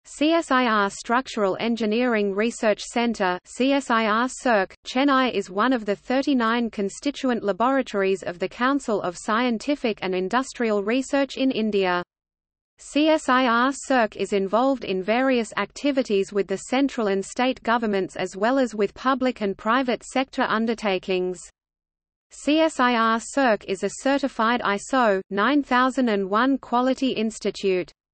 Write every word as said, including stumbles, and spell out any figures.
C S I R Structural Engineering Research Center (C S I R C E R C), Chennai is one of the thirty-nine constituent laboratories of the Council of Scientific and Industrial Research in India. C S I R C E R C is involved in various activities with the central and state governments as well as with public and private sector undertakings. C S I R C E R C is a certified I S O nine thousand one quality institute.